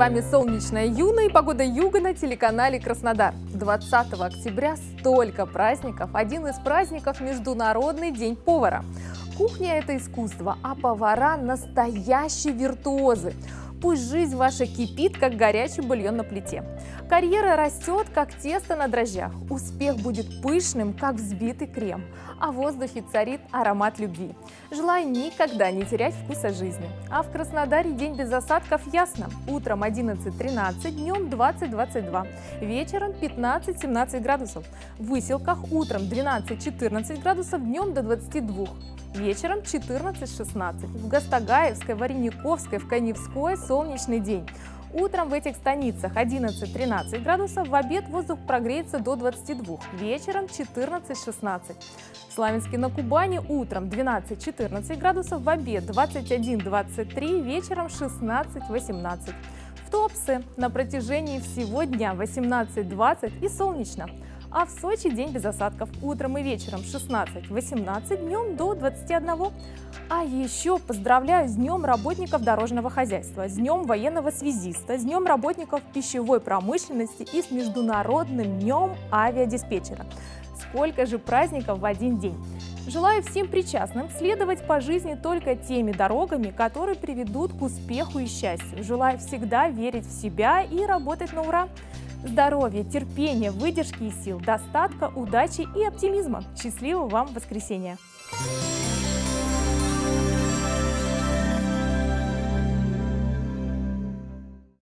вами солнечная Юна и погода юга на телеканале Краснодар. 20 октября столько праздников. Один из праздников – Международный день повара. Кухня – это искусство, а повара – настоящие виртуозы. Пусть жизнь ваша кипит, как горячий бульон на плите. Карьера растет, как тесто на дрожжах. Успех будет пышным, как взбитый крем. А в воздухе царит аромат любви. Желаю никогда не терять вкуса жизни. А в Краснодаре день без осадков ясно. Утром 11-13, днем 20-22, вечером 15-17 градусов. В Выселках утром 12-14 градусов, днем до 22. Вечером 14-16. В Гастагаевской, Варениковской, в Каневской солнечный день. Утром в этих станицах 11-13 градусов, в обед воздух прогреется до 22, вечером 14-16. В Славянске на Кубани утром 12-14 градусов, в обед 21-23, вечером 16-18. В Туапсе на протяжении всего дня 18-20 и солнечно. А в Сочи день без осадков. Утром и вечером 16-18, днем до 21. А еще поздравляю с Днем работников дорожного хозяйства, с Днем военного связиста, с Днем работников пищевой промышленности и с Международным днем авиадиспетчера. Сколько же праздников в один день! Желаю всем причастным следовать по жизни только теми дорогами, которые приведут к успеху и счастью. Желаю всегда верить в себя и работать на ура. Здоровья, терпения, выдержки и сил, достатка, удачи и оптимизма. Счастливого вам воскресенья!